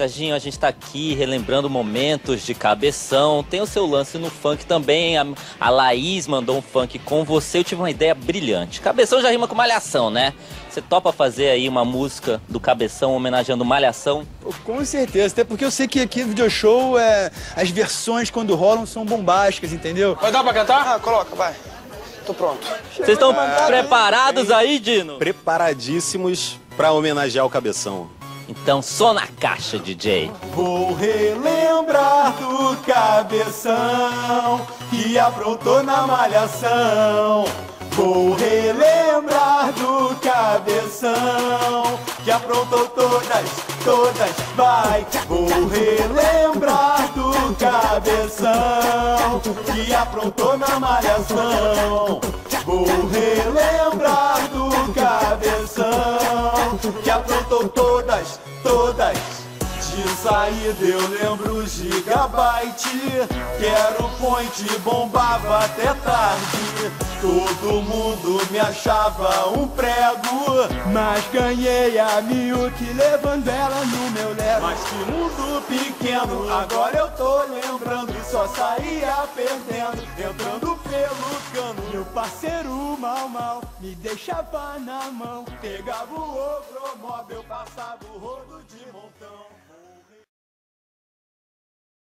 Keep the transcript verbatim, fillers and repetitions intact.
Serginho, a gente tá aqui relembrando momentos de Cabeção. Tem o seu lance no funk também. A, a Laís mandou um funk com você. Eu tive uma ideia brilhante. Cabeção já rima com Malhação, né? Você topa fazer aí uma música do Cabeção homenageando Malhação? Pô, com certeza, até porque eu sei que aqui no video show é, as versões quando rolam são bombásticas, entendeu? Vai dar pra cantar? Ah, coloca, vai. Tô pronto. Vocês estão preparados aí, Dino? Preparadíssimos pra homenagear o Cabeção. Então, só na caixa, D J. Vou relembrar do Cabeção que aprontou na Malhação. Vou relembrar do Cabeção que aprontou todas, todas, vai. Vou relembrar do Cabeção que aprontou na Malhação. Vou relembrar do Cabeção que aprontou todas, todas. De saída eu lembro Gigabyte, que era o point, bombava até tarde. Todo mundo me achava um prego, mas ganhei a Milk levando ela no meu lero. Mas que mundo pequeno, agora eu tô lembrando, só saía perdendo, entrando pelo cano. Meu parceiro mal mal me deixava na mão, pegava o ogromob, eu passava o rodo de montão.